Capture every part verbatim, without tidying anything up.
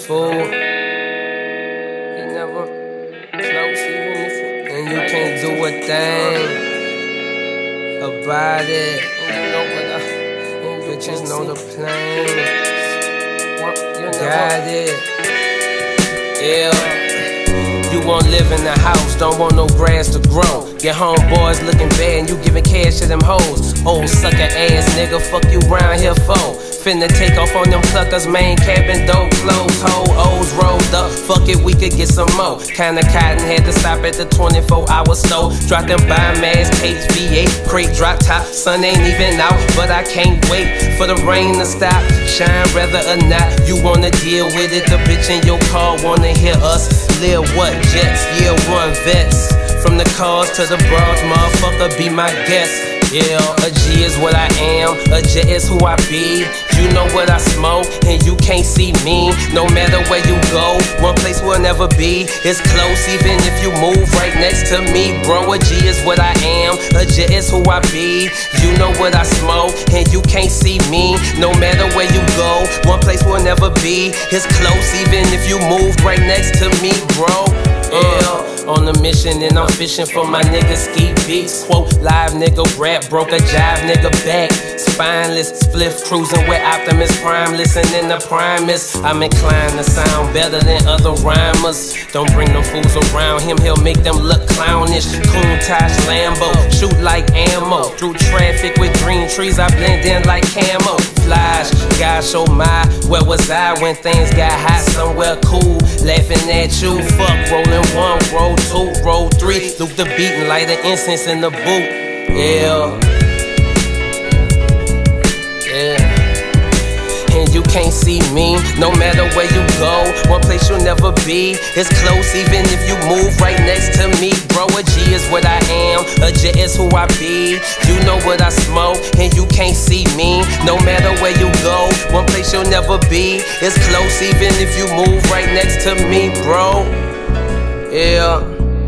fool. You never close even if you, and you can't do a thing about it. And you know what I, and bitches know the plan. Got it. Yeah. You won't live in the house, don't want no grass to grow. Get homeboys looking bad and you giving cash to them hoes. Old sucker ass nigga, fuck you round here for. Finna take off on them pluckers, main cabin door closed. Whole O's rolled up, fuck it, we could get some more. Kinda cotton, had to stop at the twenty-four hour store. Drop them by-mass, H V eight, crate drop top. Sun ain't even out, but I can't wait for the rain to stop. Shine whether or not you wanna deal with it. The bitch in your car wanna hear us. Live what? Jets, year one vets. From the cars to the bras, motherfucker, be my guest. Yeah, a G is what I am, a J is who I be. You know what I smoke, and you can't see me. No matter where you go, one place will never be. It's close even if you move right next to me. Bro, a G is what I am, a J is who I be. You know what I smoke, and you can't see me. No matter where you go, one place will never be. It's close even if you move right next to me, bro. Yeah. On a mission and I'm fishing for my nigga Ski Beats. Quote, live nigga rap, broke a jive nigga back. Spineless, spliff cruising with Optimus Prime. Listening to Primus, I'm inclined to sound better than other rhymers. Don't bring them fools around him, he'll make them look clownish. Countach Lambo, shoot like ammo. Through traffic with green trees, I blend in like camo. Flash, gosh oh my, where was I when things got hot? Somewhere cool, laughing at you. Fuck rolling one, roll two, roll three. Loop the beat and light an incense in the boot. Yeah. Yeah. And you can't see me, no matter where you go. One place you'll never be. It's close even if you move right next to me. Bro, a G is what I am, a J is who I be. You know what I smoke, and you can't see me. No matter where you go, one place you'll never be. It's close even if you move right next to me, bro. Yeah.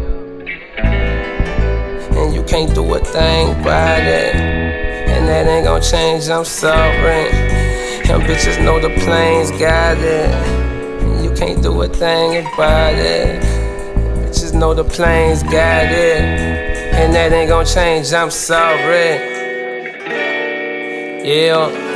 And you can't do a thing about it. And that ain't gon' change, I'm sorry. Them bitches know the planes got it. And you can't do a thing about it. Bitches know the planes got it. And that ain't gon' change, I'm sorry. Yeah.